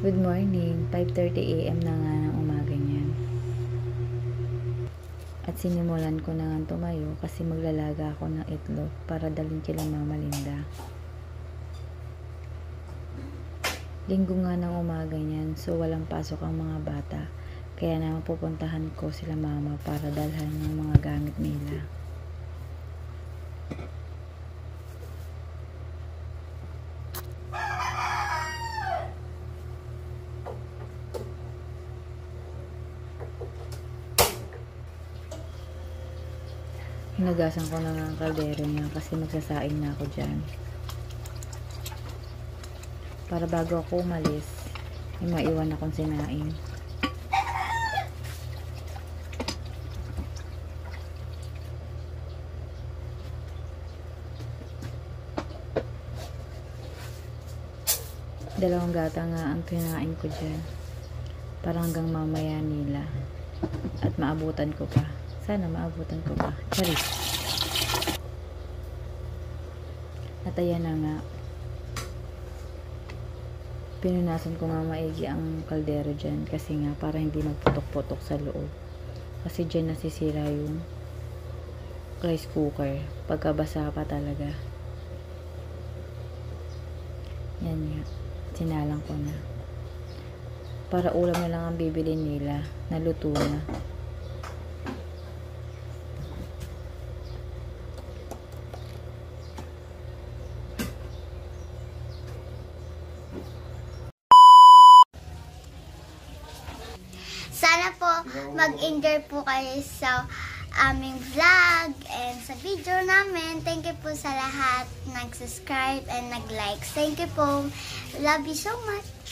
Good morning, 5:30 AM na nga ng umaga niyan. At sinimulan ko na nga tumayo kasi maglalaga ako ng itlog para dalhin kila Mama Linda. Linggo nga ng umaga niyan, so walang pasok ang mga bata. Kaya naman pupuntahan ko sila Mama para dalhan ng mga gamit nila. Hinagasan ko na nga ang kaldero niya kasi magsasaing na ako dyan. Para bago ako umalis, may maiwan akong sinaing. Dalawang gata nga ang kinain ko dyan. Para hanggang mamaya nila. At maabutan ko pa. Sana maabutan ko pa. Charis. At ayan na nga. Pinunasan ko nga maigi ang kaldero dyan. Kasi nga para hindi magputok-putok sa loob. Kasi dyan nasisira yung rice cooker. Pagkabasa pa talaga. Yan nga. Sinalang ko na. Para ulam na lang ang bibili nila. Naluto na. Sana po mag-enjoy po kayo sa aming vlog and sa video namin. Thank you po sa lahat nag-subscribe and nag-like. Thank you po. Love you so much.